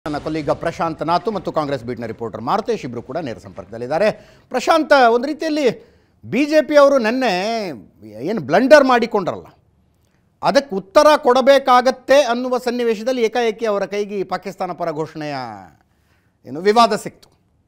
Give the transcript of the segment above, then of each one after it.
ನನ್ನ ಕೊಲೀಗ ಪ್ರಶಾಂತ್ ನಾತು ಮತ್ತು ಕಾಂಗ್ರೆಸ್ ಬೀಟ್ನ ರಿಪೋರ್ಟರ್ ಮಾರುತೇಶ್ ಇಬ್ಬರು ಕೂಡ ನೇರ ಸಂಪರ್ಕದಲ್ಲಿದ್ದಾರೆ. ಪ್ರಶಾಂತ್, ಒಂದು ರೀತಿಯಲ್ಲಿ ಬಿಜೆಪಿ ಅವರು ನಿನ್ನೆ ಏನು ಬ್ಲಂಡರ್ ಮಾಡಿಕೊಂಡ್ರಲ್ಲ, ಅದಕ್ಕೆ ಉತ್ತರ ಕೊಡಬೇಕಾಗತ್ತೆ ಅನ್ನುವ ಸನ್ನಿವೇಶದಲ್ಲಿ ಏಕಾಏಕಿ ಅವರ ಕೈಗೆ ಪಾಕಿಸ್ತಾನ ಪರ ಘೋಷಣೆಯ ಏನು ವಿವಾದ ಸಿಕ್ತು.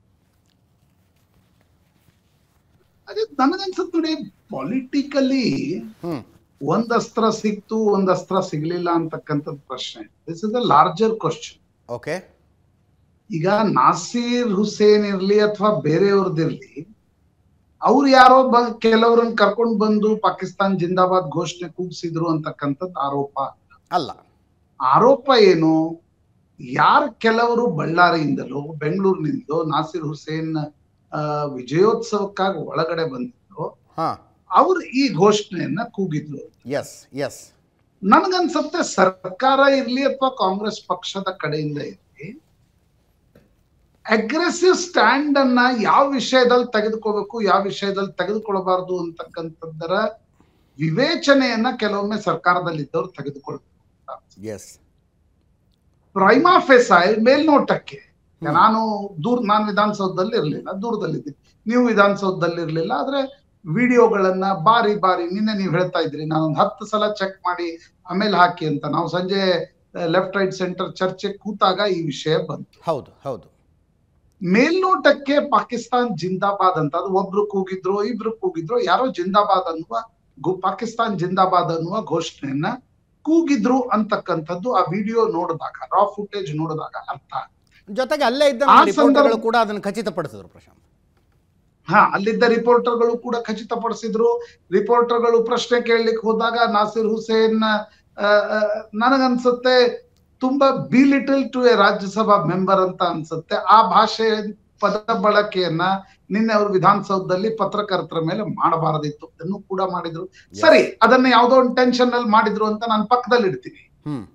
ಅದೇ ನನಗನ್ಸುತ್ತೆ ನೋಡಿ, ಪೊಲಿಟಿಕಲಿ ಒಂದಸ್ತ್ರ ಸಿಕ್ತು ಒಂದಸ್ತ್ರ ಸಿಗ್ಲಿಲ್ಲ ಅಂತಕ್ಕಂಥದ್ದು ಪ್ರಶ್ನೆ. This is a larger question. Okay, ಈಗ ನಾಸೀರ್ ಹುಸೇನ್ ಇರ್ಲಿ ಅಥವಾ ಬೇರೆಯವ್ರದ್ದಿರ್ಲಿ, ಅವ್ರು ಯಾರೋ ಕೆಲವ್ರನ್ನ ಕರ್ಕೊಂಡು ಬಂದು ಪಾಕಿಸ್ತಾನ್ ಜಿಂದಾಬಾದ್ ಘೋಷಣೆ ಕೂಗಿಸಿದ್ರು ಅಂತಕ್ಕಂಥದ್ದು ಆರೋಪ ಅಲ್ಲ. ಆರೋಪ ಏನು, ಕೆಲವರು ಬಳ್ಳಾರಿಯಿಂದಲೋ ಬೆಂಗಳೂರಿನಿಂದಲೋ ನಾಸೀರ್ ಹುಸೇನ್ ವಿಜಯೋತ್ಸವಕ್ಕಾಗಿ ಒಳಗಡೆ ಬಂದಿದ್ರು, ಅವ್ರು ಈ ಘೋಷಣೆಯನ್ನ ಕೂಗಿದ್ರು. ಎಸ್ ಎಸ್ ನನ್ಗನ್ಸುತ್ತೆ ಸರ್ಕಾರ ಇರ್ಲಿ ಅಥವಾ ಕಾಂಗ್ರೆಸ್ ಪಕ್ಷದ ಕಡೆಯಿಂದ ಇರ್ಲಿ, ಅಗ್ರೆಸಿವ್ ಸ್ಟ್ಯಾಂಡ್ ಅನ್ನ ಯಾವ ವಿಷಯದಲ್ಲಿ ತೆಗೆದುಕೋಬೇಕು, ಯಾವ ವಿಷಯದಲ್ಲಿ ತೆಗೆದುಕೊಳ್ಬಾರ್ದು ಅಂತಕ್ಕಂಥದ್ದರ ವಿವೇಚನೆಯನ್ನ ಕೆಲವೊಮ್ಮೆ ಸರ್ಕಾರದಲ್ಲಿದ್ದವ್ರು ತೆಗೆದುಕೊಳ್ಬೇಕು. ಪ್ರೈಮಾ ಫೇಸಾಯ್ ಮೇಲ್ನೋಟಕ್ಕೆ ನಾನು ವಿಧಾನಸೌಧದಲ್ಲಿ ಇರ್ಲಿಲ್ಲ, ದೂರದಲ್ಲಿದ್ದೀನಿ, ನೀವು ವಿಧಾನಸೌಧದಲ್ಲಿ ಇರ್ಲಿಲ್ಲ, ಆದ್ರೆ ವಿಡಿಯೋಗಳನ್ನ ಬಾರಿ ನಿನ್ನೆ ನೀವು ಹೇಳ್ತಾ ಇದ್ರಿ, ನಾನೊಂದು 10 ಸಲ ಚೆಕ್ ಮಾಡಿ ಆಮೇಲೆ ಹಾಕಿ ಅಂತ. ನಾವು ಸಂಜೆ ಲೆಫ್ಟ್ ರೈಟ್ ಸೆಂಟರ್ ಚರ್ಚೆ ಕೂತಾಗ ಈ ವಿಷಯ ಬಂತು. ಹೌದು ಹೌದು. ಮೇಲ್ನೋಟಕ್ಕೆ ಪಾಕಿಸ್ತಾನ್ ಜಿಂದಾಬಾದ್ ಅಂತ, ಅದು ಒಬ್ರು ಕೂಗಿದ್ರು ಇಬ್ರು ಕೂಗಿದ್ರು, ಯಾರೋ ಜಿಂದಾಬಾದ್ ಅನ್ನುವ ಪಾಕಿಸ್ತಾನ್ ಜಿಂದಾಬಾದ್ ಅನ್ನುವ ಘೋಷಣೆಯನ್ನ ಕೂಗಿದ್ರು ಅಂತಕ್ಕಂಥದ್ದು ಆ ವಿಡಿಯೋ ನೋಡಿದಾಗ, ರಾ ಫುಟೇಜ್ ನೋಡಿದಾಗ ಅರ್ಥ. ಜೊತೆಗೆ ಅಲ್ಲೇ ಇದ್ದ ರಿಪೋರ್ಟರ್ಗಳು ಕೂಡ ಅದನ್ನು ಖಚಿತಪಡಿಸಿದ್ರು ಪ್ರಶಾಂತ್. ಅಲ್ಲಿದ್ದ ರಿಪೋರ್ಟರ್ಗಳು ಕೂಡ ಖಚಿತಪಡಿಸಿದ್ರು. ರಿಪೋರ್ಟರ್ಗಳು ಪ್ರಶ್ನೆ ಕೇಳಲಿಕ್ಕೆ ಹೋದಾಗ ನಾಸೀರ್ ಹುಸೇನ್ ನನಗನ್ಸುತ್ತೆ ತುಂಬಾ belittle to a Rajya Sabha member ಅಂತ ಅನ್ಸುತ್ತೆ. ಆ ಭಾಷೆ ಪದ ಬಳಕೆಯನ್ನ ನಿನ್ನೆ ಅವರು ವಿಧಾನಸೌಧದಲ್ಲಿ ಪತ್ರಕರ್ತರ ಮೇಲೆ ಮಾಡಬಾರದಿತ್ತು, ಅದನ್ನು ಕೂಡ ಮಾಡಿದ್ರು. ಸರಿ, ಅದನ್ನ ಯಾವ್ದೋ ಒಂದು ಟೆನ್ಷನ್ ಅಲ್ಲಿ ಮಾಡಿದ್ರು ಅಂತ ನಾನು ಪಕ್ಕದಲ್ಲಿ ಇಡ್ತೀನಿ.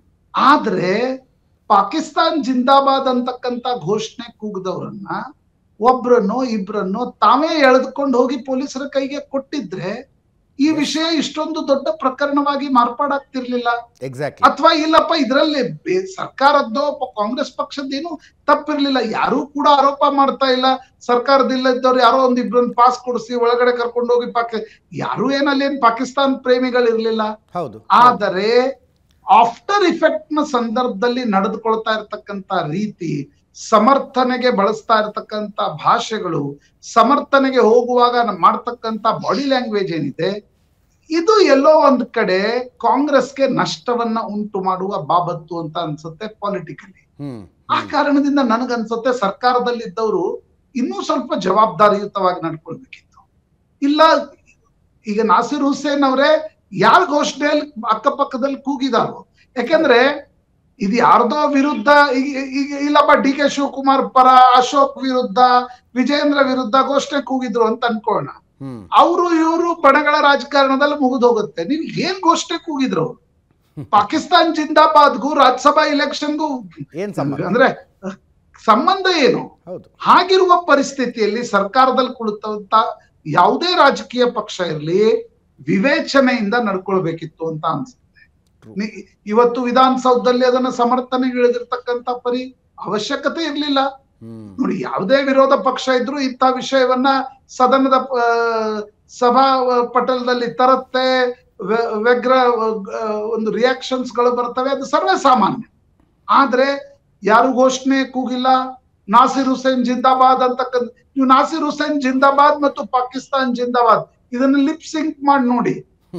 ಆದ್ರೆ ಪಾಕಿಸ್ತಾನ್ ಜಿಂದಾಬಾದ್ ಅಂತಕ್ಕಂತ ಘೋಷಣೆ ಕೂಗದವ್ರನ್ನ ಒಬ್ರನ್ನೋ ಇಬ್ರನ್ನೋ ತಾವೇ ಎಳೆದುಕೊಂಡು ಹೋಗಿ ಪೊಲೀಸರ ಕೈಗೆ ಕೊಟ್ಟಿದ್ರೆ ಈ ವಿಷಯ ಇಷ್ಟೊಂದು ದೊಡ್ಡ ಪ್ರಕರಣವಾಗಿ ಮಾರ್ಪಾಡಾಗ್ತಿರ್ಲಿಲ್ಲ. ಅಥವಾ ಇಲ್ಲಪ್ಪ ಇದರಲ್ಲಿ ಸರ್ಕಾರದ್ದೋ ಕಾಂಗ್ರೆಸ್ ಪಕ್ಷದ್ದೇನು ತಪ್ಪಿರ್ಲಿಲ್ಲ, ಯಾರು ಕೂಡ ಆರೋಪ ಮಾಡ್ತಾ ಇಲ್ಲ. ಸರ್ಕಾರದಿಲ್ಲದವ್ರು ಯಾರೋ ಒಂದಿಬ್ರನ್ನ ಪಾಸ್ ಕೊಡಿಸಿ ಒಳಗಡೆ ಕರ್ಕೊಂಡು ಹೋಗಿ ಯಾರು ಏನ್ ಪಾಕಿಸ್ತಾನ್ ಪ್ರೇಮಿಗಳಿರ್ಲಿಲ್ಲ. ಆದರೆ ಆಫ್ಟರ್ ಇಫೆಕ್ಟ್ ನ ಸಂದರ್ಭದಲ್ಲಿ ನಡೆದುಕೊಳ್ತಾ ಇರ್ತಕ್ಕಂತ ರೀತಿ, ಸಮರ್ಥನೆಗೆ ಬಳಸ್ತಾ ಇರತಕ್ಕಂತ ಭಾಷೆಗಳು, ಸಮರ್ಥನೆಗೆ ಹೋಗುವಾಗ ಮಾಡ್ತಕ್ಕಂತ ಬಾಡಿ ಲ್ಯಾಂಗ್ವೇಜ್ ಏನಿದೆ, ಇದು ಎಲ್ಲೋ ಒಂದ್ ಕಡೆ ಕಾಂಗ್ರೆಸ್ಗೆ ನಷ್ಟವನ್ನ ಉಂಟು ಮಾಡುವ ಬಾಬತ್ತು ಅಂತ ಅನ್ಸುತ್ತೆ ಪೊಲಿಟಿಕಲಿ. ಆ ಕಾರಣದಿಂದ ನನಗನ್ಸುತ್ತೆ ಸರ್ಕಾರದಲ್ಲಿದ್ದವರು ಇನ್ನೂ ಸ್ವಲ್ಪ ಜವಾಬ್ದಾರಿಯುತವಾಗಿ ನಡ್ಕೊಳ್ಬೇಕಿತ್ತು. ಇಲ್ಲ, ಈಗ ನಾಸೀರ್ ಹುಸೇನ್ ಅವರೇ ಯಾರ ಘೋಷಣೆಯಲ್ಲಿ ಅಕ್ಕಪಕ್ಕದಲ್ಲಿ ಕೂಗಿದಾರೋ, ಯಾಕೆಂದ್ರೆ ಇದು ಯಾರ್ದೋ ವಿರುದ್ಧ, ಈಗ ಇಲ್ಲಪ್ಪ ಡಿ ಕೆ ಶಿವಕುಮಾರ್ ಪರ, ಅಶೋಕ್ ವಿರುದ್ಧ, ವಿಜೇಂದ್ರ ವಿರುದ್ಧ ಘೋಷಣೆ ಕೂಗಿದ್ರು ಅಂತ ಅನ್ಕೊಳ್ಳೋಣ. ಅವರು ಇವರು ಬಣಗಳ ರಾಜಕಾರಣದಲ್ಲಿ ಮುಗಿದು ಹೋಗುತ್ತೆ. ನೀವು ಏನ್ ಘೋಷಣೆ ಕೂಗಿದ್ರು? ಪಾಕಿಸ್ತಾನ್ ಜಿಂದಾಬಾದ್ಗೂ ರಾಜ್ಯಸಭಾ ಇಲೆಕ್ಷನ್ಗೂ ಅಂದ್ರೆ ಸಂಬಂಧ ಏನು? ಹಾಗಿರುವ ಪರಿಸ್ಥಿತಿಯಲ್ಲಿ ಸರ್ಕಾರದಲ್ಲಿ ಕುಳಿತಂತ ಯಾವುದೇ ರಾಜಕೀಯ ಪಕ್ಷ ಇರ್ಲಿ, ವಿವೇಚನೆಯಿಂದ ನಡ್ಕೊಳ್ಬೇಕಿತ್ತು ಅಂತ ಅನ್ಸುತ್ತೆ. ಇವತ್ತು ವಿಧಾನಸೌಧದಲ್ಲಿ ಅದನ್ನ ಸಮರ್ಥನೆಗೆ ಇಳಿದಿರ್ತಕ್ಕಂಥ ಅವಶ್ಯಕತೆ ಇರ್ಲಿಲ್ಲ. ನೋಡಿ, ಯಾವುದೇ ವಿರೋಧ ಪಕ್ಷ ಇದ್ರು ಇಂಥ ವಿಷಯವನ್ನ ಸದನದ ಸಭಾ ಪಟಲದಲ್ಲಿ ತರತ್ತೆ, ವ್ಯಗ್ರ ಒಂದು ರಿಯಾಕ್ಷನ್ಸ್ ಗಳು ಬರ್ತವೆ, ಅದು ಸರ್ವೇ ಸಾಮಾನ್ಯ. ಆದ್ರೆ ಯಾರು ಘೋಷಣೆ ಕೂಗಿಲ್ಲ, ನಾಸೀರ್ ಹುಸೇನ್ ಜಿಂದಾಬಾದ್ ಅಂತಕ್ಕಂಥ. ನೀವು ನಾಸೀರ್ ಹುಸೇನ್ ಜಿಂದಾಬಾದ್ ಮತ್ತು ಪಾಕಿಸ್ತಾನ್ ಜಿಂದಾಬಾದ್ ಇದನ್ನ ಲಿಪ್ ಸಿಂಕ್ ಮಾಡಿ ನೋಡಿ.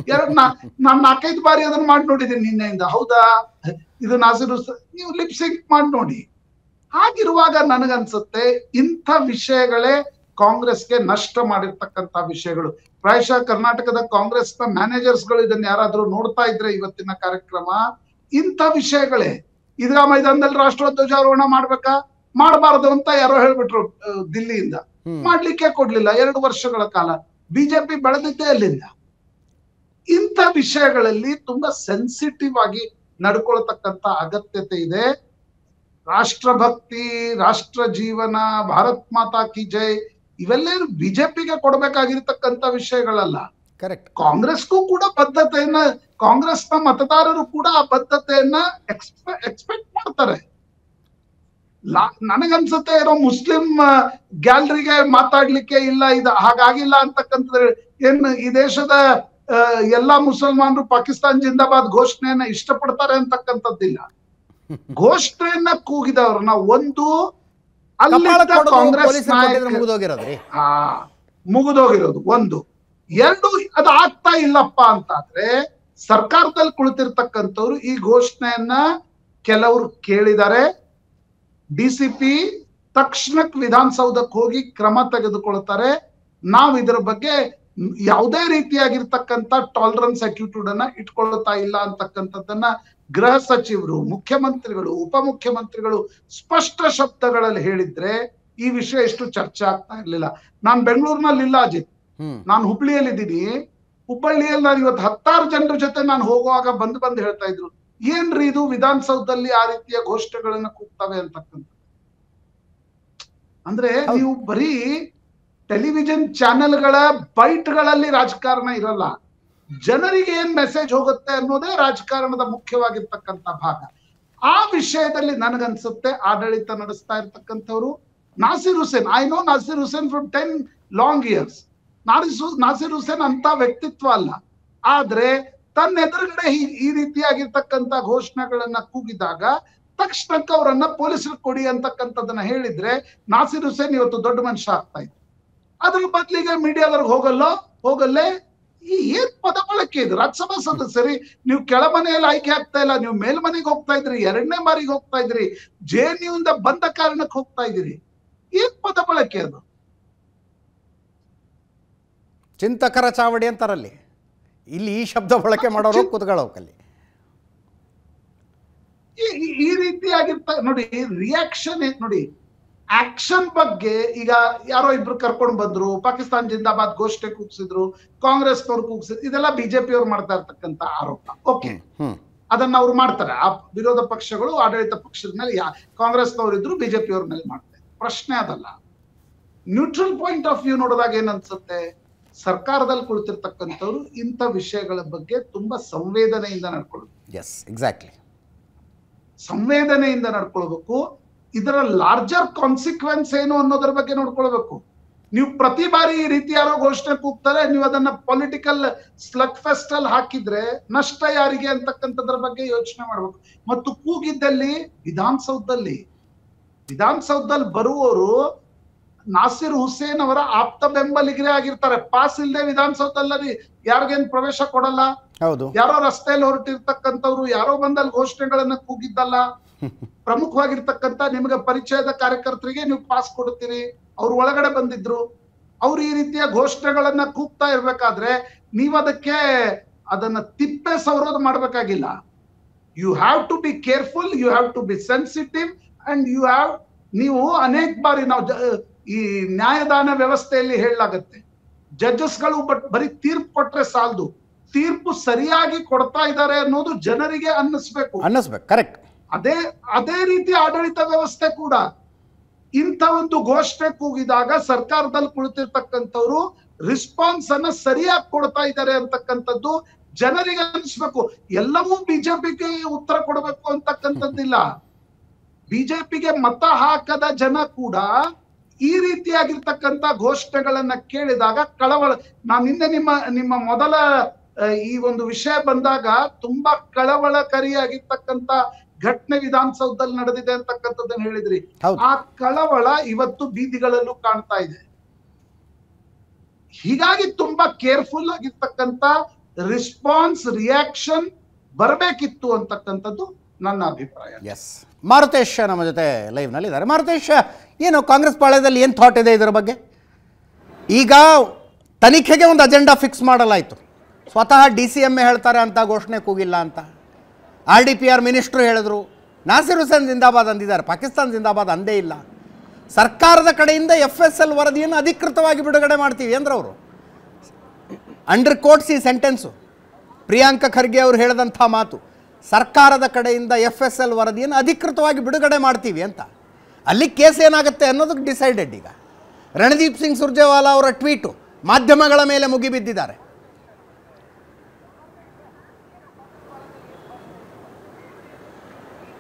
ನಾನ್ 4-5 ಬಾರಿ ಅದನ್ನ ಮಾಡಿ ನೋಡಿದ್ದೀನಿ ನಿನ್ನೆಯಿಂದ. ಹೌದಾ, ಇದು ನಾಸೀರ್ ಹುಸೇನ್, ನೀವು ಲಿಪ್ ಸಿಂಕ್ ಮಾಡಿ ನೋಡಿ. ಹಾಗಿರುವಾಗ ನನಗನ್ಸುತ್ತೆ ಇಂಥ ವಿಷಯಗಳೇ ಕಾಂಗ್ರೆಸ್ಗೆ ನಷ್ಟ ಮಾಡಿರ್ತಕ್ಕಂಥ ವಿಷಯಗಳು. ಪ್ರಾಯಶಃ ಕರ್ನಾಟಕದ ಕಾಂಗ್ರೆಸ್ ನ ಮ್ಯಾನೇಜರ್ಸ್ ಗಳು ಇದನ್ನ ಯಾರಾದ್ರೂ ನೋಡ್ತಾ ಇದ್ರೆ ಇವತ್ತಿನ ಕಾರ್ಯಕ್ರಮ, ಇಂಥ ವಿಷಯಗಳೇ. ಈದ್ಗಾ ಮೈದಾನದಲ್ಲಿ ರಾಷ್ಟ್ರಧ್ವಜಾರೋಹಣ ಮಾಡ್ಬೇಕಾ ಮಾಡಬಾರದು ಅಂತ ಯಾರೋ ಹೇಳ್ಬಿಟ್ರು ದಿಲ್ಲಿಯಿಂದ, ಮಾಡ್ಲಿಕ್ಕೆ ಕೊಡ್ಲಿಲ್ಲ 2 ವರ್ಷಗಳ ಕಾಲ. ಬಿಜೆಪಿ ಬೆಳೆದಿದ್ದೇ ಅಲ್ಲಿಂದ. ಇಂಥ ವಿಷಯಗಳಲ್ಲಿ ತುಂಬಾ ಸೆನ್ಸಿಟಿವ್ ಆಗಿ ನಡ್ಕೊಳ್ತಕ್ಕಂತ ಅಗತ್ಯತೆ ಇದೆ. ರಾಷ್ಟ್ರಭಕ್ತಿ, ರಾಷ್ಟ್ರ ಜೀವನ, ಭಾರತ್ ಮಾತಾ ಕಿ ಜೈ, ಇವೆಲ್ಲೇನು ಬಿಜೆಪಿಗೆ ಕೊಡ್ಬೇಕಾಗಿರ್ತಕ್ಕಂಥ ವಿಷಯಗಳಲ್ಲ. ಕಾಂಗ್ರೆಸ್ಗೂ ಕೂಡ ಬದ್ಧತೆಯನ್ನ, ಕಾಂಗ್ರೆಸ್ನ ಮತದಾರರು ಕೂಡ ಆ ಬದ್ಧತೆಯನ್ನ ಎಕ್ಸ್ಪೆಕ್ಟ್ ಮಾಡ್ತಾರೆ. ನನಗನ್ಸುತ್ತೆ ಏನೋ ಮುಸ್ಲಿಂ ಗ್ಯಾಲರಿಗೆ ಮಾತಾಡ್ಲಿಕ್ಕೆ ಇಲ್ಲ, ಇದು ಹಾಗಾಗಿಲ್ಲ ಅಂತಕ್ಕಂಥದ್ದು. ಏನ್ ಈ ದೇಶದ ಎಲ್ಲಾ ಮುಸಲ್ಮಾನರು ಪಾಕಿಸ್ತಾನ್ ಜಿಂದಾಬಾದ್ ಘೋಷಣೆಯನ್ನ ಇಷ್ಟಪಡ್ತಾರೆ ಅಂತಕ್ಕಂಥದ್ದಿಲ್ಲ. ಘೋಷಣೆಯನ್ನ ಕೂಗಿದವ್ರನ್ನ ಒಂದು ಅಲ್ಲಿದ್ದ ಕಾಂಗ್ರೆಸ್ ಮುಗಿದೋಗಿರೋದು ಒಂದು, ಎರಡು ಅದು ಆಗ್ತಾ ಇಲ್ಲಪ್ಪ ಅಂತಾದ್ರೆ ಸರ್ಕಾರದಲ್ಲಿ ಕುಳಿತಿರ್ತಕ್ಕಂಥವ್ರು ಈ ಘೋಷಣೆಯನ್ನ ಕೆಲವರು ಕೇಳಿದ್ದಾರೆ. ಡಿಸಿಪಿ ತಕ್ಷಣಕ್ಕೆ ವಿಧಾನಸೌಧಕ್ಕೆ ಹೋಗಿ ಕ್ರಮ ತೆಗೆದುಕೊಳ್ತಾರೆ. ನಾವು ಇದರ ಬಗ್ಗೆ ಯಾವುದೇ ರೀತಿಯಾಗಿರ್ತಕ್ಕಂಥ ಟಾಲರೆನ್ಸ್ ಅಟ್ಟಿಟ್ಯೂಡ್ ಅನ್ನ ಇಟ್ಕೊಳ್ತಾ ಇಲ್ಲ ಅಂತಕ್ಕಂಥದ್ದನ್ನ ಗೃಹ ಸಚಿವರು, ಮುಖ್ಯಮಂತ್ರಿಗಳು, ಉಪಮುಖ್ಯಮಂತ್ರಿಗಳು ಸ್ಪಷ್ಟ ಶಬ್ದಗಳಲ್ಲಿ ಹೇಳಿದ್ರೆ ಈ ವಿಷಯ ಇಷ್ಟು ಚರ್ಚೆ ಆಗ್ತಾ ಇರ್ಲಿಲ್ಲ. ನಾನ್ ಬೆಂಗಳೂರಿನಲ್ಲಿ ಇಲ್ಲ ಅಜಿತ್, ನಾನು ಹುಬ್ಳಿಯಲ್ಲಿ ಇದ್ದೀನಿ. ಹುಬ್ಬಳ್ಳಿಯಲ್ಲಿ ನಾನು ಇವತ್ತು 10 ಜನರ ಜೊತೆ ನಾನು ಹೋಗುವಾಗ ಬಂದು ಹೇಳ್ತಾ ಇದ್ರು, ಏನ್ರಿ ಇದು ವಿಧಾನಸೌಧದಲ್ಲಿ ಆ ರೀತಿಯ ಘೋಷಣೆಗಳನ್ನ ಕೂಗ್ತವೆ ಅಂತಕ್ಕಂಥ. ಅಂದ್ರೆ ನೀವು ಬರೀ ಟೆಲಿವಿಷನ್ ಚಾನೆಲ್ಗಳ ಬೈಟ್ಗಳಲ್ಲಿ ರಾಜಕಾರಣ ಇರಲ್ಲ, ಜನರಿಗೆ ಏನ್ ಮೆಸೇಜ್ ಹೋಗುತ್ತೆ ಅನ್ನೋದೇ ರಾಜಕಾರಣದ ಮುಖ್ಯವಾಗಿರ್ತಕ್ಕಂಥ ಭಾಗ. ಆ ವಿಷಯದಲ್ಲಿ ನನಗನ್ಸುತ್ತೆ ಆಡಳಿತ ನಡೆಸ್ತಾ ಇರ್ತಕ್ಕಂಥವ್ರು Nasir Hussain, I know Nasir Hussain from 10 long years. Nasir Hussain ಅಂತ ವ್ಯಕ್ತಿತ್ವ ಅಲ್ಲ, ಆದ್ರೆ ತನ್ನ ಎದುರುಗಡೆ ಈ ರೀತಿಯಾಗಿರ್ತಕ್ಕಂಥ ಘೋಷಣೆಗಳನ್ನ ಕೂಗಿದಾಗ ತಕ್ಷಣಕ್ಕೆ ಅವರನ್ನ ಪೊಲೀಸರು ಕೊಡಿ ಅಂತಕ್ಕಂಥದ್ದನ್ನ ಹೇಳಿದ್ರೆ ನಾಸಿರ್ ಹುಸೇನ್ ಇವತ್ತು ದೊಡ್ಡ ಮನುಷ್ಯ ಆಗ್ತಾ ಇತ್ತು. ಅದ್ರ ಬದಲಿಗೆ ಮೀಡಿಯಾದವ್ರಿಗೆ ಹೋಗಲ್ಲೇ ಈ ಏನ್ ಪದ ಬಳಕೆ ಇದು? ರಾಜ್ಯಸಭಾ ಸದಸ್ಯರಿ ನೀವು ಕೆಳಮನೆಯಲ್ಲಿ ಆಯ್ಕೆ ಆಗ್ತಾ ಇಲ್ಲ, ನೀವು ಮೇಲ್ಮನೆಗೆ ಹೋಗ್ತಾ ಇದ್ರಿ, 2ನೇ ಬಾರಿಗೆ ಹೋಗ್ತಾ ಇದ್ರಿ, JNU ಇಂದ ಬಂದ ಕಾರಣಕ್ಕೆ ಹೋಗ್ತಾ ಇದ್ದೀರಿ. ಏನ್ ಪದ ಬಳಕೆ ಅದು? ಚಿಂತಕರ ಚಾವಡಿ ಅಂತಾರಲ್ಲಿ, ಇಲ್ಲಿ ಈ ಶಬ್ದ ಬಳಕೆ ಮಾಡೋರು ಕೂತ್ಕೊಳ್ಳೋಕಲ್ಲಿ ಈ ರೀತಿಯಾಗಿರ್ತ ನೋಡಿ. ರಿಯಾಕ್ಷನ್ ನೋಡಿ, ಆಕ್ಷನ್ ಬಗ್ಗೆ ಈಗ ಯಾರೋ ಇಬ್ರು ಕರ್ಕೊಂಡು ಬಂದ್ರು, ಪಾಕಿಸ್ತಾನ್ ಜಿಂದಾಬಾದ್ ಘೋಷಣೆ ಕೂಗ್ಸಿದ್ರು, ಕಾಂಗ್ರೆಸ್ನವ್ರು ಕೂಗ್ಸಿದ್ರು, ಇದೆಲ್ಲ ಬಿಜೆಪಿ ಅವ್ರು ಮಾಡ್ತಾ ಇರ್ತಕ್ಕಂಥ ಆರೋಪ. ಓಕೆ, ಅದನ್ನ ಅವ್ರು ಮಾಡ್ತಾರೆ. ಆ ವಿರೋಧ ಪಕ್ಷಗಳು ಆಡಳಿತ ಪಕ್ಷದ ಮೇಲೆ ಕಾಂಗ್ರೆಸ್ನವ್ರು ಇದ್ರು, ಬಿಜೆಪಿ ಅವ್ರ ಮೇಲೆ ಮಾಡ್ತಾರೆ. ಪ್ರಶ್ನೆ ಅದಲ್ಲ. ನ್ಯೂಟ್ರಲ್ ಪಾಯಿಂಟ್ ಆಫ್ ವ್ಯೂ ನೋಡಿದಾಗ ಏನನ್ಸುತ್ತೆ, ಸರ್ಕಾರದಲ್ಲಿ ಕುಳಿತಿರ್ತಕ್ಕಂಥವ್ರು ಇಂಥ ವಿಷಯಗಳ ಬಗ್ಗೆ ತುಂಬಾ ಸಂವೇದನೆಯಿಂದ ನಡ್ಕೊಳ್ಬೇಕು. S, exactly, ಸಂವೇದನೆಯಿಂದ ನಡ್ಕೊಳ್ಬೇಕು. ಇದರ ಲಾರ್ಜರ್ ಕಾನ್ಸಿಕ್ವೆನ್ಸ್ ಏನು ಅನ್ನೋದ್ರ ಬಗ್ಗೆ ನೋಡ್ಕೊಳ್ಬೇಕು. ನೀವು ಪ್ರತಿ ಬಾರಿ ಈ ರೀತಿ ಯಾರೋ ಘೋಷಣೆ ಕೂಗ್ತಾರೆ, ನೀವು ಅದನ್ನ ಪೊಲಿಟಿಕಲ್ ಸ್ಲಗ್ ಫೆಸ್ಟ್ ಅಲ್ಲಿ ಹಾಕಿದ್ರೆ ನಷ್ಟ ಯಾರಿಗೆ ಅಂತಕ್ಕಂಥದ್ರ ಬಗ್ಗೆ ಯೋಚನೆ ಮಾಡ್ಬೇಕು. ಮತ್ತು ಕೂಗಿದ್ದಲ್ಲಿ ವಿಧಾನಸೌಧದಲ್ಲಿ ಬರುವವರು ನಾಸಿರ್ ಹುಸೇನ್ ಅವರ ಆಪ್ತ ಬೆಂಬಲಿಗರೇ ಆಗಿರ್ತಾರೆ. ಪಾಸ್ ಇಲ್ಲದೆ ವಿಧಾನಸೌಧದಲ್ಲಿ ಯಾರಿಗೇನ್ ಪ್ರವೇಶ ಕೊಡಲ್ಲ. ಹೌದು, ಯಾರೋ ರಸ್ತೆಯಲ್ಲಿ ಹೊರಟಿರ್ತಕ್ಕಂಥವ್ರು ಯಾರೋ ಬಂದಲ್ಲಿ ಘೋಷಣೆಗಳನ್ನ ಕೂಗಿದ್ದಲ್ಲ. ಪ್ರಮುಖವಾಗಿರ್ತಕ್ಕಂಥ ನಿಮಗೆ ಪರಿಚಯದ ಕಾರ್ಯಕರ್ತರಿಗೆ ನೀವು ಪಾಸ್ ಕೊಡ್ತೀರಿ, ಅವ್ರು ಒಳಗಡೆ ಬಂದಿದ್ರು. ಅವ್ರು ಈ ರೀತಿಯ ಘೋಷಣೆಗಳನ್ನ ಕೂಗ್ತಾ ಇರ್ಬೇಕಾದ್ರೆ ನೀವು ಅದನ್ನ ತಿಪ್ಪೆ ಸವರೋದು ಮಾಡ್ಬೇಕಾಗಿಲ್ಲ. You have to be careful, you have to be sensitive, and ನೀವು ಅನೇಕ ಬಾರಿ ನಾವು ಈ ನ್ಯಾಯದಾನ ವ್ಯವಸ್ಥೆಯಲ್ಲಿ ಹೇಳಲಾಗತ್ತೆ, ಜಡ್ಜಸ್ಗಳು ಬರೀ ತೀರ್ಪು ಕೊಟ್ರೆ ಸಾಲದು, ತೀರ್ಪು ಸರಿಯಾಗಿ ಕೊಡ್ತಾ ಇದ್ದಾರೆ ಅನ್ನೋದು ಜನರಿಗೆ ಅನ್ನಿಸ್ಬೇಕು. ಕರೆಕ್ಟ್. ಅದೇ ರೀತಿ ಆಡಳಿತ ವ್ಯವಸ್ಥೆ ಕೂಡ ಇಂಥ ಒಂದು ಘೋಷಣೆ ಕೂಗಿದಾಗ ಸರ್ಕಾರದಲ್ಲಿ ಕುಳಿತಿರ್ತಕ್ಕಂಥವ್ರು ರೆಸ್ಪಾನ್ಸ್ ಅನ್ನ ಸರಿಯಾಗಿ ಕೊಡ್ತಾ ಇದ್ದಾರೆ ಅಂತಕ್ಕಂಥದ್ದು ಜನರಿಗೆ ಅನಿಸ್ಬೇಕು. ಎಲ್ಲವೂ ಬಿಜೆಪಿಗೆ ಉತ್ತರ ಕೊಡಬೇಕು ಅಂತಕ್ಕಂಥದ್ದಿಲ್ಲ. ಬಿಜೆಪಿಗೆ ಮತ ಹಾಕದ ಜನ ಕೂಡ ಈ ರೀತಿಯಾಗಿರ್ತಕ್ಕಂಥ ಘೋಷಣೆಗಳನ್ನ ಕೇಳಿದಾಗ ಕಳವಳ. ನಾನು ನಿನ್ನೆ ನಿಮ್ಮ ಮೊದಲ ಈ ಒಂದು ವಿಷಯ ಬಂದಾಗ ತುಂಬಾ ಕಳವಳಕಾರಿಯಾಗಿರ್ತಕ್ಕಂಥ ಘಟನೆ ವಿಧಾನಸೌಧದಲ್ಲಿ ನಡೆದಿದೆ ಅಂತಕ್ಕಂಥದ್ದನ್ನ ಹೇಳಿದ್ರಿ. ಆ ಕಳವಳ ಇವತ್ತು ಬೀದಿಗಳಲ್ಲೂ ಕಾಣ್ತಾ ಇದೆ. ಹೀಗಾಗಿ ತುಂಬಾ ಕೇರ್ಫುಲ್ ಆಗಿರ್ತಕ್ಕಂಥ ರಿಯಾಕ್ಷನ್ ಬರಬೇಕಿತ್ತು ಅಂತಕ್ಕಂಥದ್ದು ನನ್ನ ಅಭಿಪ್ರಾಯ. ಎಸ್, ಮಾರುತೇಶ್ ನಮ್ಮ ಜೊತೆ ಲೈವ್ ನಲ್ಲಿ ಇದ್ದಾರೆ. ಮಾರುತೇಶ್, ಏನು ಕಾಂಗ್ರೆಸ್ ಪಾಳ್ಯದಲ್ಲಿ ಏನು ಥಾಟ್ ಇದೆ ಇದರ ಬಗ್ಗೆ? ಈಗ ತನಿಖೆಗೆ ಒಂದು ಅಜೆಂಡಾ ಫಿಕ್ಸ್ ಮಾಡಲಾಯಿತು. ಸ್ವತಃ DCMA ಹೇಳ್ತಾರೆ ಅಂತ ಘೋಷಣೆ ಕೂಗಿಲ್ಲ ಅಂತ. RDPR ಮಿನಿಸ್ಟ್ರು ಹೇಳಿದ್ರು. ನಾಸಿರ್ ಹುಸೇನ್ ಜಿಂದಾಬಾದ್ ಅಂದಿದ್ದಾರೆ, ಪಾಕಿಸ್ತಾನ್ ಜಿಂದಾಬಾದ್ ಅಂದೇ ಇಲ್ಲ. ಸರ್ಕಾರದ ಕಡೆಯಿಂದ FSL ವರದಿಯನ್ನು ಅಧಿಕೃತವಾಗಿ ಬಿಡುಗಡೆ ಮಾಡ್ತೀವಿ ಅಂದ್ರೆ ಅವರು ಅಂಡರ್ ಕೋಟ್ಸ್ ಈ ಸೆಂಟೆನ್ಸು. ಪ್ರಿಯಾಂಕ ಖರ್ಗೆ ಅವರು ಹೇಳಿದಂಥ ಮಾತು, ಸರ್ಕಾರದ ಕಡೆಯಿಂದ FSL ವರದಿಯನ್ನು ಅಧಿಕೃತವಾಗಿ ಬಿಡುಗಡೆ ಮಾಡ್ತೀವಿ ಅಂತ. ಅಲ್ಲಿ ಕೇಸ್ ಏನಾಗುತ್ತೆ ಅನ್ನೋದಕ್ಕೆ ಡಿಸೈಡೆಡ್. ಈಗ ರಣದೀಪ್ ಸಿಂಗ್ ಸುರ್ಜೇವಾಲಾ ಅವರ ಟ್ವೀಟು ಮಾಧ್ಯಮಗಳ ಮೇಲೆ ಮುಗಿಬಿದ್ದಿದ್ದಾರೆ.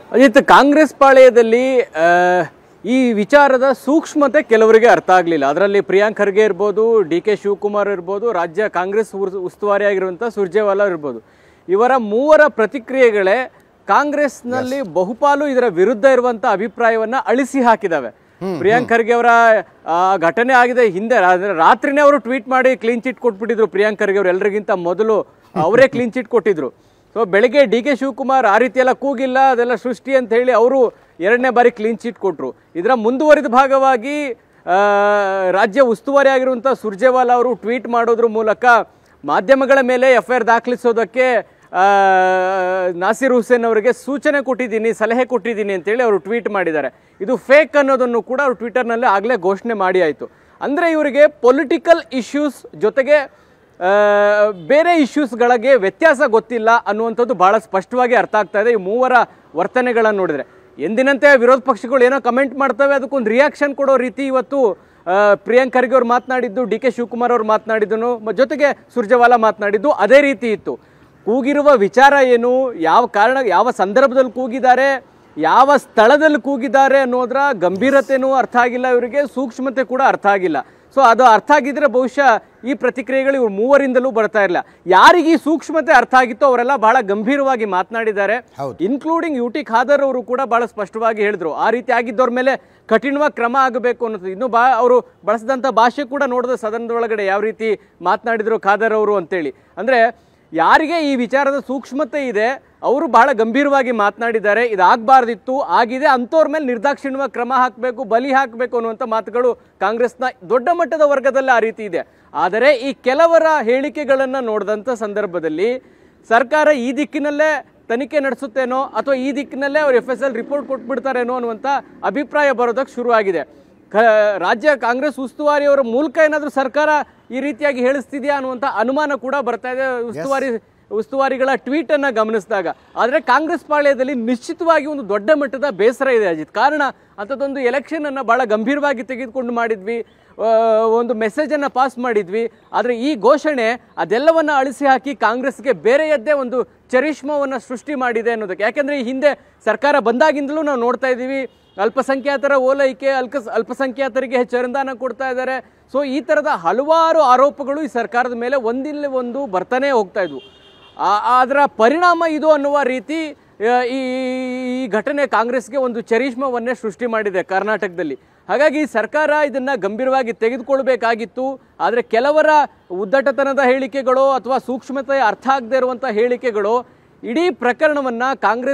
ಅಜಿತ್, ಕಾಂಗ್ರೆಸ್ ಪಾಳೆಯದಲ್ಲಿ ಈ ವಿಚಾರದ ಸೂಕ್ಷ್ಮತೆ ಕೆಲವರಿಗೆ ಅರ್ಥ ಆಗಲಿಲ್ಲ. ಅದರಲ್ಲಿ ಪ್ರಿಯಾಂಕ್ ಖರ್ಗೆ ಇರ್ಬೋದು, ಡಿ ಕೆ ಶಿವಕುಮಾರ್ ಇರ್ಬೋದು, ರಾಜ್ಯ ಕಾಂಗ್ರೆಸ್ ಉಸ್ತುವಾರಿಯಾಗಿರುವಂಥ ಸುರ್ಜೇವಾಲಾ ಇರ್ಬೋದು. ಇವರ ಮೂವರ ಪ್ರತಿಕ್ರಿಯೆಗಳೇ ಕಾಂಗ್ರೆಸ್ನಲ್ಲಿ ಬಹುಪಾಲು ಇದರ ವಿರುದ್ಧ ಇರುವಂಥ ಅಭಿಪ್ರಾಯವನ್ನು ಅಳಿಸಿ ಹಾಕಿದಾವೆ. ಪ್ರಿಯಾಂಕ್ ಖರ್ಗೆ ಅವರ ಘಟನೆ ಆಗಿದೆ ಹಿಂದೆ ರಾತ್ರಿನೇ ಅವರು ಟ್ವೀಟ್ ಮಾಡಿ ಕ್ಲೀನ್ ಚಿಟ್ ಕೊಟ್ಬಿಟ್ಟಿದ್ರು. ಪ್ರಿಯಾಂಕ್ ಖರ್ಗೆ ಅವರು ಎಲ್ಲರಿಗಿಂತ ಮೊದಲು ಅವರೇ ಕ್ಲೀನ್ ಚಿಟ್ ಕೊಟ್ಟಿದ್ರು. ಸೊ ಬೆಳಗ್ಗೆ ಡಿ ಕೆ ಶಿವಕುಮಾರ್ ಆ ರೀತಿ ಎಲ್ಲ ಕೂಗಿಲ್ಲ, ಅದೆಲ್ಲ ಸೃಷ್ಟಿ ಅಂತ ಹೇಳಿ ಅವರು 2ನೇ ಬಾರಿ ಕ್ಲೀನ್ ಚಿಟ್ ಕೊಟ್ಟರು. ಇದರ ಮುಂದುವರಿದ ಭಾಗವಾಗಿ ರಾಜ್ಯ ಉಸ್ತುವಾರಿ ಆಗಿರುವಂಥ ಸುರ್ಜೇವಾಲಾ ಅವರು ಟ್ವೀಟ್ ಮಾಡೋದ್ರ ಮೂಲಕ ಮಾಧ್ಯಮಗಳ ಮೇಲೆ FIR ದಾಖಲಿಸೋದಕ್ಕೆ ನಾಸಿರ್ ಹುಸೇನ್ ಅವರಿಗೆ ಸೂಚನೆ ಕೊಟ್ಟಿದ್ದೀನಿ, ಸಲಹೆ ಕೊಟ್ಟಿದ್ದೀನಿ ಅಂತೇಳಿ ಅವರು ಟ್ವೀಟ್ ಮಾಡಿದ್ದಾರೆ. ಇದು ಫೇಕ್ ಅನ್ನೋದನ್ನು ಕೂಡ ಅವರು ಟ್ವಿಟರ್ನಲ್ಲಿ ಆಗಲೇ ಘೋಷಣೆ ಮಾಡಿ ಆಯಿತು. ಅಂದರೆ ಇವರಿಗೆ ಪೊಲಿಟಿಕಲ್ ಇಶ್ಯೂಸ್ ಜೊತೆಗೆ ಬೇರೆ ಇಶ್ಯೂಸ್ಗಳಿಗೆ ವ್ಯತ್ಯಾಸ ಗೊತ್ತಿಲ್ಲ ಅನ್ನುವಂಥದ್ದು ಭಾಳ ಸ್ಪಷ್ಟವಾಗಿ ಅರ್ಥ ಆಗ್ತಾ ಇದೆ ಈ ಮೂವರ ವರ್ತನೆಗಳನ್ನು ನೋಡಿದರೆ. ಎಂದಿನಂತೆ ವಿರೋಧ ಪಕ್ಷಗಳು ಏನೋ ಕಮೆಂಟ್ ಮಾಡ್ತವೆ, ಅದಕ್ಕೊಂದು ರಿಯಾಕ್ಷನ್ ಕೊಡೋ ರೀತಿ ಇವತ್ತು ಪ್ರಿಯಾಂಕ್ ಖರ್ಗೆ ಅವ್ರು ಮಾತನಾಡಿದ್ದು, ಡಿ ಕೆ ಶಿವಕುಮಾರ್ ಅವ್ರು ಮಾತನಾಡಿದ್ದನು, ಜೊತೆಗೆ ಸುರ್ಜೇವಾಲಾ ಮಾತನಾಡಿದ್ದು ಅದೇ ರೀತಿ ಇತ್ತು. ಕೂಗಿರುವ ವಿಚಾರ ಏನು, ಯಾವ ಕಾರಣ, ಯಾವ ಸಂದರ್ಭದಲ್ಲಿ ಕೂಗಿದ್ದಾರೆ, ಯಾವ ಸ್ಥಳದಲ್ಲಿ ಕೂಗಿದ್ದಾರೆ ಅನ್ನೋದರ ಗಂಭೀರತೆಯೂ ಅರ್ಥ ಆಗಿಲ್ಲ ಇವರಿಗೆ, ಸೂಕ್ಷ್ಮತೆ ಕೂಡ ಅರ್ಥ ಆಗಿಲ್ಲ. ಸೊ ಅದು ಅರ್ಥ ಆಗಿದ್ರೆ ಬಹುಶಃ ಈ ಪ್ರತಿಕ್ರಿಯೆಗಳು ಇವ್ರು ಮೂವರಿಂದಲೂ ಬರ್ತಾ ಇರಲಿಲ್ಲ. ಯಾರಿಗೆ ಈ ಸೂಕ್ಷ್ಮತೆ ಅರ್ಥ ಆಗಿತ್ತೋ ಅವರೆಲ್ಲ ಬಹಳ ಗಂಭೀರವಾಗಿ ಮಾತನಾಡಿದ್ದಾರೆ. ಇನ್ಕ್ಲೂಡಿಂಗ್ UT ಖಾದರ್ ಅವರು ಕೂಡ ಬಹಳ ಸ್ಪಷ್ಟವಾಗಿ ಹೇಳಿದ್ರು, ಆ ರೀತಿ ಆಗಿದ್ದವ್ರ ಮೇಲೆ ಕಠಿಣವಾಗಿ ಕ್ರಮ ಆಗಬೇಕು ಅನ್ನೋದು. ಇನ್ನು ಅವರು ಬಳಸಿದಂಥ ಭಾಷೆ ಕೂಡ ನೋಡಿದ ಸದನದ ಒಳಗಡೆ ಯಾವ ರೀತಿ ಮಾತನಾಡಿದ್ರು ಖಾದರ್ ಅವರು ಅಂತೇಳಿ. ಅಂದರೆ ಯಾರಿಗೆ ಈ ವಿಚಾರದ ಸೂಕ್ಷ್ಮತೆ ಇದೆ ಅವರು ಬಹಳ ಗಂಭೀರವಾಗಿ ಮಾತನಾಡಿದ್ದಾರೆ. ಇದಾಗಬಾರ್ದಿತ್ತು, ಆಗಿದೆ, ಅಂಥವ್ರ ಮೇಲೆ ನಿರ್ದಾಕ್ಷಿಣ್ಯವಾಗಿ ಕ್ರಮ ಹಾಕಬೇಕು, ಬಲಿ ಹಾಕಬೇಕು ಅನ್ನುವಂಥ ಮಾತುಗಳು ಕಾಂಗ್ರೆಸ್ನ ದೊಡ್ಡ ಮಟ್ಟದ ವರ್ಗದಲ್ಲಿ ಆ ರೀತಿ ಇದೆ. ಆದರೆ ಈ ಕೆಲವರ ಹೇಳಿಕೆಗಳನ್ನು ನೋಡಿದಂಥ ಸಂದರ್ಭದಲ್ಲಿ ಸರ್ಕಾರ ಈ ದಿಕ್ಕಿನಲ್ಲೇ ತನಿಖೆ ನಡೆಸುತ್ತೇನೋ ಅಥವಾ ಈ ದಿಕ್ಕಿನಲ್ಲೇ ಅವರು FSL ರಿಪೋರ್ಟ್ ಕೊಟ್ಬಿಡ್ತಾರೇನೋ ಅನ್ನುವಂಥ ಅಭಿಪ್ರಾಯ ಬರೋದಕ್ಕೆ ಶುರುವಾಗಿದೆ. ರಾಜ್ಯ ಕಾಂಗ್ರೆಸ್ ಉಸ್ತುವಾರಿಯವರ ಮೂಲಕ ಏನಾದರೂ ಸರ್ಕಾರ ಈ ರೀತಿಯಾಗಿ ಹೇಳಿಸ್ತಿದೆಯಾ ಅನ್ನುವಂಥ ಅನುಮಾನ ಕೂಡ ಬರ್ತಾ ಇದೆ ಉಸ್ತುವಾರಿಗಳ ಟ್ವೀಟ್ ಅನ್ನ ಗಮನಿಸಿದಾಗ. ಆದರೆ ಕಾಂಗ್ರೆಸ್ ಪಾಳ್ಯದಲ್ಲಿ ನಿಶ್ಚಿತವಾಗಿ ಒಂದು ದೊಡ್ಡ ಮಟ್ಟದ ಬೇಸರ ಇದೆ ಅಜಿತ್. ಕಾರಣ ಅಂಥದ್ದೊಂದು ಎಲೆಕ್ಷನ್ ಅನ್ನ ಬಹಳ ಗಂಭೀರವಾಗಿ ತೆಗೆದುಕೊಂಡು ಮಾಡಿದ್ವಿ, ಒಂದು ಮೆಸೇಜ್ ಅನ್ನ ಪಾಸ್ ಮಾಡಿದ್ವಿ. ಆದರೆ ಈ ಘೋಷಣೆ ಅದೆಲ್ಲವನ್ನ ಅಳಿಸಿ ಹಾಕಿ ಕಾಂಗ್ರೆಸ್ಗೆ ಬೇರೆಯದ್ದೇ ಒಂದು ಚರಿಷ್ಮವನ್ನ ಸೃಷ್ಟಿ ಮಾಡಿದೆ ಅನ್ನೋದಕ್ಕೆ. ಯಾಕೆಂದ್ರೆ ಈ ಹಿಂದೆ ಸರ್ಕಾರ ಬಂದಾಗಿಂದಲೂ ನಾವು ನೋಡ್ತಾ ಇದ್ದೀವಿ, ಅಲ್ಪಸಂಖ್ಯಾತರ ಓಲೈಕೆ, ಅಲ್ಪಸಂಖ್ಯಾತರಿಗೆ ಹೆಚ್ಚು ಅನುದಾನ ಕೊಡ್ತಾ ಇದ್ದಾರೆ. ಸೊ ಈ ಥರದ ಹಲವಾರು ಆರೋಪಗಳು ಈ ಸರ್ಕಾರದ ಮೇಲೆ ಒಂದಿಲ್ಲ ಒಂದು ಬರ್ತಾನೆ ಹೋಗ್ತಾ ಇದ್ವು. ಅದರ ಪರಿಣಾಮ ಇದು ಅನ್ನುವ ರೀತಿ ಈ ಘಟನೆ ಕಾಂಗ್ರೆಸ್ಗೆ ಒಂದು ಚರಿಷ್ಮವನ್ನೇ ಸೃಷ್ಟಿ ಮಾಡಿದೆ ಕರ್ನಾಟಕದಲ್ಲಿ. ಹಾಗಾಗಿ ಸರ್ಕಾರ ಇದನ್ನು ಗಂಭೀರವಾಗಿ ತೆಗೆದುಕೊಳ್ಬೇಕಾಗಿತ್ತು. ಆದರೆ ಕೆಲವರ ಉದ್ದಟತನದ ಹೇಳಿಕೆಗಳು ಅಥವಾ ಸೂಕ್ಷ್ಮತೆ ಅರ್ಥ ಆಗದೆ ಇರುವಂಥ ಹೇಳಿಕೆಗಳು ಇಡೀ ಪ್ರಕರಣವನ್ನು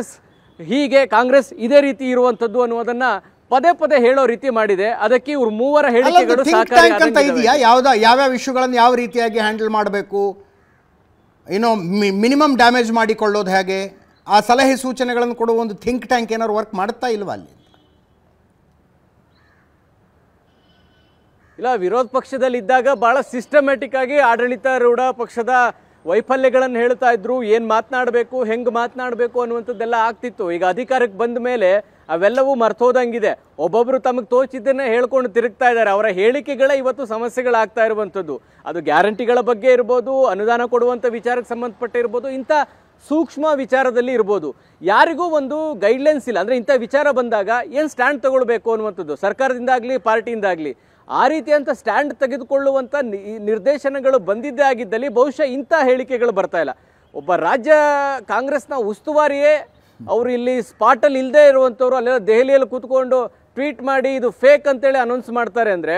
ಕಾಂಗ್ರೆಸ್ ಇದೇ ರೀತಿ ಇರುವಂಥದ್ದು ಅನ್ನೋದನ್ನ ಪದೇ ಪದೇ ಹೇಳೋ ರೀತಿ ಮಾಡಿದೆ. ಅದಕ್ಕೆ ಇವ್ರು ಮೂವರ ಹೇಳಿಕೆಗಳು ಯಾವ್ಯಾವ ಇಶ್ಯೂಗಳನ್ನು ಯಾವ ರೀತಿಯಾಗಿ ಹ್ಯಾಂಡಲ್ ಮಾಡಬೇಕು, ಏನೋ ಮಿನಿಮಮ್ ಡ್ಯಾಮೇಜ್ ಮಾಡಿಕೊಳ್ಳೋದು ಹೇಗೆ, ಆ ಸಲಹೆ ಸೂಚನೆಗಳನ್ನು ಕೊಡುವ ಒಂದು ಥಿಂಕ್ ಟ್ಯಾಂಕ್ ಏನಾದ್ರು ವರ್ಕ್ ಮಾಡುತ್ತಾ ಇಲ್ವಾ ಅಲ್ಲಿ? ಇಲ್ಲ, ವಿರೋಧ ಪಕ್ಷದಲ್ಲಿ ಇದ್ದಾಗ ಬಹಳ ಸಿಸ್ಟಮ್ಯಾಟಿಕ್ ಆಗಿ ಆಡಳಿತಾರೂಢ ಪಕ್ಷದ ವೈಫಲ್ಯಗಳನ್ನು ಹೇಳ್ತಾ ಇದ್ರು, ಏನು ಮಾತನಾಡಬೇಕು, ಹೆಂಗೆ ಮಾತನಾಡಬೇಕು ಅನ್ನುವಂಥದ್ದೆಲ್ಲ ಆಗ್ತಿತ್ತು. ಈಗ ಅಧಿಕಾರಕ್ಕೆ ಬಂದ ಮೇಲೆ ಅವೆಲ್ಲವೂ ಮರ್ತೋದಂಗಿದೆ. ಒಬ್ಬೊಬ್ಬರು ತಮಗೆ ತೋಚಿದ್ದನ್ನೇ ಹೇಳ್ಕೊಂಡು ತಿರುಗ್ತಾ ಇದ್ದಾರೆ. ಅವರ ಹೇಳಿಕೆಗಳೇ ಇವತ್ತು ಸಮಸ್ಯೆಗಳಾಗ್ತಾ ಇರುವಂಥದ್ದು. ಅದು ಗ್ಯಾರಂಟಿಗಳ ಬಗ್ಗೆ ಇರ್ಬೋದು, ಅನುದಾನ ಕೊಡುವಂಥ ವಿಚಾರಕ್ಕೆ ಸಂಬಂಧಪಟ್ಟಿರ್ಬೋದು, ಇಂಥ ಸೂಕ್ಷ್ಮ ವಿಚಾರದಲ್ಲಿ ಇರ್ಬೋದು. ಯಾರಿಗೂ ಒಂದು ಗೈಡ್ಲೈನ್ಸ್ ಇಲ್ಲ. ಅಂದರೆ ಇಂಥ ವಿಚಾರ ಬಂದಾಗ ಏನು ಸ್ಟ್ಯಾಂಡ್ ತಗೊಳ್ಬೇಕು ಅನ್ನುವಂಥದ್ದು ಸರ್ಕಾರದಿಂದಾಗಲಿ ಪಾರ್ಟಿಯಿಂದಾಗಲಿ ಆ ರೀತಿಯಂಥ ಸ್ಟ್ಯಾಂಡ್ ತೆಗೆದುಕೊಳ್ಳುವಂಥ ನಿರ್ದೇಶನಗಳು ಬಂದಿದ್ದೇ ಆಗಿದ್ದಲ್ಲಿ ಬಹುಶಃ ಇಂಥ ಹೇಳಿಕೆಗಳು ಬರ್ತಾ ಇಲ್ಲ. ಒಬ್ಬ ರಾಜ್ಯ ಕಾಂಗ್ರೆಸ್ನ ಉಸ್ತುವಾರಿಯೇ ಅವರು ಇಲ್ಲಿ ಸ್ಪಾಟಲ್ಲಿ ಇಲ್ಲದೆ ಇರುವಂಥವ್ರು ಅಲ್ಲೆಲ್ಲ ದೆಹಲಿಯಲ್ಲಿ ಕೂತ್ಕೊಂಡು ಟ್ವೀಟ್ ಮಾಡಿ ಇದು ಫೇಕ್ ಅಂತೇಳಿ ಅನೌನ್ಸ್ ಮಾಡ್ತಾರೆ ಅಂದರೆ,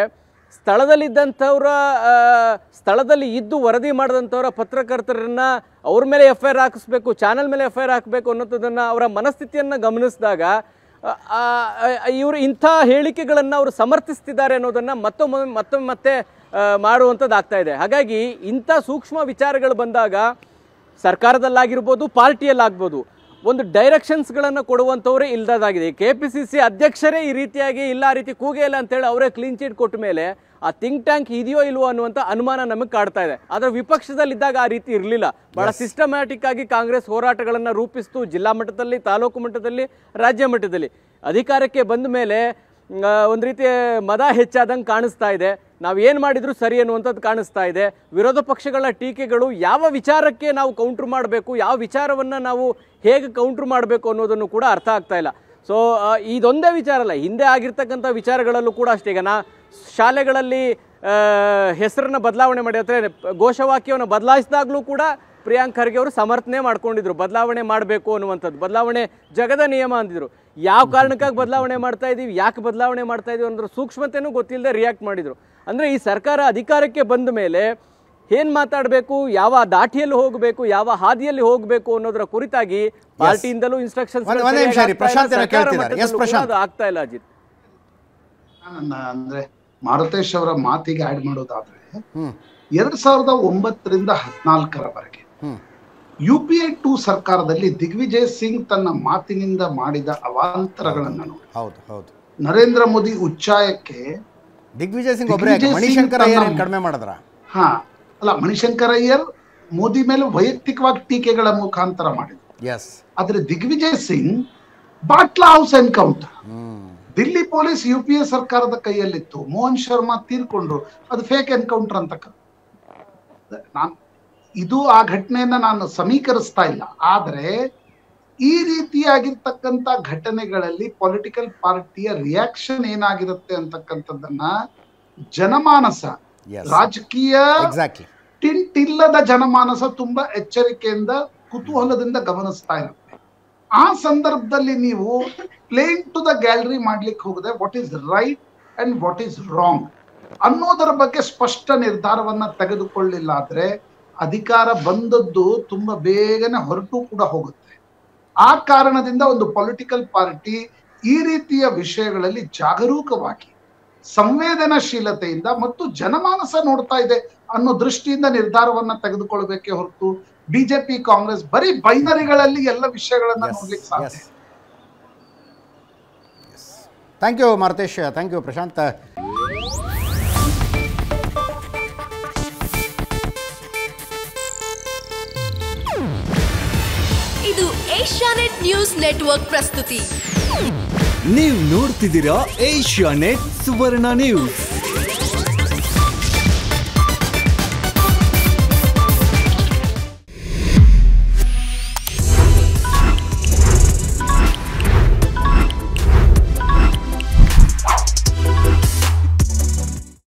ಸ್ಥಳದಲ್ಲಿ ಇದ್ದು ವರದಿ ಮಾಡಿದಂಥವ್ರ ಪತ್ರಕರ್ತರನ್ನ ಅವ್ರ ಮೇಲೆ FIR ಹಾಕಿಸ್ಬೇಕು, ಚಾನಲ್ ಮೇಲೆ FIR ಹಾಕಬೇಕು ಅನ್ನೋದನ್ನು ಅವರ ಮನಸ್ಥಿತಿಯನ್ನು ಗಮನಿಸಿದಾಗ ಇವರು ಇಂಥ ಹೇಳಿಕೆಗಳನ್ನು ಅವರು ಸಮರ್ಥಿಸ್ತಿದ್ದಾರೆ ಅನ್ನೋದನ್ನು ಮತ್ತೆ ಮಾಡುವಂಥದ್ದಾಗ್ತಾ ಇದೆ. ಹಾಗಾಗಿ ಇಂಥ ಸೂಕ್ಷ್ಮ ವಿಚಾರಗಳು ಬಂದಾಗ ಸರ್ಕಾರದಲ್ಲಾಗಿರ್ಬೋದು, ಪಾರ್ಟಿಯಲ್ಲಾಗ್ಬೋದು, ಒಂದು ಡೈರೆಕ್ಷನ್ಸ್ಗಳನ್ನು ಕೊಡುವಂಥವರೇ ಇಲ್ಲದಾಗಿದೆ. KPCC ಅಧ್ಯಕ್ಷರೇ ಈ ರೀತಿಯಾಗಿ ಇಲ್ಲ, ಆ ರೀತಿ ಕೂಗೇ ಇಲ್ಲ ಅಂತೇಳಿ ಅವರೇ ಕ್ಲೀನ್ ಚೀಟ್ ಕೊಟ್ಟ ಮೇಲೆ ಆ ಥಿಂಕ್ ಟ್ಯಾಂಕ್ ಇದೆಯೋ ಇಲ್ವೋ ಅನ್ನುವಂಥ ಅನುಮಾನ ನಮಗೆ ಕಾಡ್ತಾ ಇದೆ. ಆದರೆ ವಿಪಕ್ಷದಲ್ಲಿದ್ದಾಗ ಆ ರೀತಿ ಇರಲಿಲ್ಲ. ಬಹಳ ಸಿಸ್ಟಮ್ಯಾಟಿಕ್ ಆಗಿ ಕಾಂಗ್ರೆಸ್ ಹೋರಾಟಗಳನ್ನು ರೂಪಿಸ್ತು, ಜಿಲ್ಲಾ ಮಟ್ಟದಲ್ಲಿ, ತಾಲೂಕು ಮಟ್ಟದಲ್ಲಿ, ರಾಜ್ಯ ಮಟ್ಟದಲ್ಲಿ. ಅಧಿಕಾರಕ್ಕೆ ಬಂದ ಮೇಲೆ ಒಂದು ರೀತಿ ಮದ ಹೆಚ್ಚಾದಂಗೆ ಕಾಣಿಸ್ತಾ ಇದೆ. ನಾವು ಏನು ಮಾಡಿದ್ರು ಸರಿ ಅನ್ನುವಂಥದ್ದು ಕಾಣಿಸ್ತಾ ಇದೆ. ವಿರೋಧ ಪಕ್ಷಗಳ ಟೀಕೆಗಳು ಯಾವ ವಿಚಾರಕ್ಕೆ ನಾವು ಕೌಂಟ್ರ್ ಮಾಡಬೇಕು, ಯಾವ ವಿಚಾರವನ್ನು ನಾವು ಹೇಗೆ ಕೌಂಟ್ರ್ ಮಾಡಬೇಕು ಅನ್ನೋದನ್ನು ಕೂಡ ಅರ್ಥ ಆಗ್ತಾ ಇಲ್ಲ. ಸೊ ಇದೊಂದೇ ವಿಚಾರ ಅಲ್ಲ, ಹಿಂದೆ ಆಗಿರ್ತಕ್ಕಂಥ ವಿಚಾರಗಳಲ್ಲೂ ಕೂಡ ಅಷ್ಟೇ. ಈಗ ಶಾಲೆಗಳಲ್ಲಿ ಹೆಸರನ್ನು ಬದಲಾವಣೆ ಮಾಡಿ ಅಂದರೆ ಘೋಷವಾಕ್ಯವನ್ನು ಬದಲಾಯಿಸಿದಾಗಲೂ ಕೂಡ ಪ್ರಿಯಾಂಕ್ ಖರ್ಗೆ ಅವರು ಸಮರ್ಥನೆ ಮಾಡ್ಕೊಂಡಿದ್ರು, ಬದಲಾವಣೆ ಮಾಡಬೇಕು ಅನ್ನುವಂಥದ್ದು. ಬದಲಾವಣೆ ಜಗದ ನಿಯಮ ಅಂದಿದ್ರು. ಯಾವ ಕಾರಣಕ್ಕಾಗಿ ಬದಲಾವಣೆ ಮಾಡ್ತಾ ಇದ್ದೀವಿ, ಯಾಕೆ ಬದಲಾವಣೆ ಮಾಡ್ತಾ ಇದೀವಿ ಅನ್ನೋದ್ರ ಸೂಕ್ಷ್ಮತೆಯೂ ಗೊತ್ತಿಲ್ಲದೆ ರಿಯಾಕ್ಟ್ ಮಾಡಿದರು. ಅಂದರೆ ಈ ಸರ್ಕಾರ ಅಧಿಕಾರಕ್ಕೆ ಬಂದ ಮೇಲೆ ಏನು ಮಾತಾಡಬೇಕು, ಯಾವ ದಾಟಿಯಲ್ಲಿ ಹೋಗಬೇಕು, ಯಾವ ಹಾದಿಯಲ್ಲಿ ಹೋಗಬೇಕು ಅನ್ನೋದರ ಕುರಿತಾಗಿ ಪಾರ್ಟಿಯಿಂದಲೂ ಇನ್ಸ್ಟ್ರಕ್ಷನ್ಸ್ ಆಗ್ತಾ ಇಲ್ಲ. ಅಜಿತ್, ಅಂದ್ರೆ ಮಾರುತೇಶ್ ಅವರ ಮಾತಿಗೆ ಆಡ್ ಮಾಡೋದಾದ್ರೆ 2009ರಿಂದ 2014ರವರೆಗೆ UPA 2 ಸರ್ಕಾರದಲ್ಲಿ ದಿಗ್ವಿಜಯ್ ಸಿಂಗ್ ತನ್ನ ಮಾತಿನಿಂದ ಮಾಡಿದ ಅವಾಂತರಗಳನ್ನು ನೋಡಿ ನರೇಂದ್ರ ಮೋದಿ ಉಚ್ಚಾಯಕ್ಕೆ ದಿಗ್ವಿಜಯ್ ಸಿಂಗ್ ಮಣಿಶಂಕರ್ ಅಯ್ಯರ್ ಕಡಿಮೆ ಮಾಡಿದ್ರ? ಅಲ್ಲ, ಮಣಿಶಂಕರ್ ಅಯ್ಯರ್ ಮೋದಿ ಮೇಲೆ ವೈಯಕ್ತಿಕವಾಗಿ ಟೀಕೆಗಳ ಮುಖಾಂತರ ಮಾಡಿದ್ರು. ಆದ್ರೆ Digvijay Singh Batla house encounter, Delhi police UPA ಸರ್ಕಾರದ ಕೈಯಲ್ಲಿತ್ತು, ಮೋಹನ್ ಶರ್ಮಾ ತೀರ್ಕೊಂಡ್ರು, ಅದು ಫೇಕ್ ಎನ್ಕೌಂಟರ್ ಅಂತ. ಇದು ಆ ಘಟನೆಯನ್ನ ನಾನು ಸಮೀಕರಿಸ್ತಾ ಇಲ್ಲ. ಆದ್ರೆ ಈ ರೀತಿಯಾಗಿರ್ತಕ್ಕಂಥ ಘಟನೆಗಳಲ್ಲಿ ಪೊಲಿಟಿಕಲ್ ಪಾರ್ಟಿಯ ರಿಯಾಕ್ಷನ್ ಏನಾಗಿರುತ್ತೆ ಅಂತಕ್ಕಂಥದ್ದನ್ನ ಜನಮಾನಸ, ರಾಜಕೀಯ ಟಿಂಟಿಲ್ಲದ ಜನಮಾನಸ ತುಂಬಾ ಎಚ್ಚರಿಕೆಯಿಂದ ಕುತೂಹಲದಿಂದ ಗಮನಿಸ್ತಾ ಇರುತ್ತೆ. ಆ ಸಂದರ್ಭದಲ್ಲಿ ನೀವು ಪ್ಲೇನ್ ಟು ದ ಗ್ಯಾಲರಿ ಮಾಡ್ಲಿಕ್ಕೆ ಹೋಗದೆ what is right and what is wrong ಅನ್ನೋದರ ಬಗ್ಗೆ ಸ್ಪಷ್ಟ ನಿರ್ಧಾರವನ್ನ ತೆಗೆದುಕೊಳ್ಳಿಲ್ಲ ಆದ್ರೆ ಅಧಿಕಾರ ಬಂದದ್ದು ತುಂಬಾ ಬೇಗನೆ ಹೊರಟು ಕೂಡ ಹೋಗುತ್ತೆ. ಆ ಕಾರಣದಿಂದ ಒಂದು ಪೊಲಿಟಿಕಲ್ ಪಾರ್ಟಿ ಈ ರೀತಿಯ ವಿಷಯಗಳಲ್ಲಿ ಜಾಗರೂಕವಾಗಿ, ಸಂವೇದನಾಶೀಲತೆಯಿಂದ ಮತ್ತು ಜನಮಾನಸ ನೋಡ್ತಾ ಇದೆ ಅನ್ನೋ ದೃಷ್ಟಿಯಿಂದ ನಿರ್ಧಾರವನ್ನ ತೆಗೆದುಕೊಳ್ಬೇಕೇ ಹೊರತು ಬಿಜೆಪಿ ಕಾಂಗ್ರೆಸ್ ಬರೀ ಬೈನರಿಗಳಲ್ಲಿ ಎಲ್ಲ ವಿಷಯಗಳನ್ನ ನೋಡ್ಲಿಕ್ಕೆ ಸಾಧ್ಯ. Thank you Maruthesh, thank you Prashanth. ಇದು ಏಷ್ಯಾನೆಟ್ ನ್ಯೂಸ್ ನೆಟ್ವರ್ಕ್ ಪ್ರಸ್ತುತಿ. ನೀವು ನೋಡ್ತಿದ್ದೀರಾ ಏಷ್ಯಾನೆಟ್ ಸುವರ್ಣ ನ್ಯೂಸ್.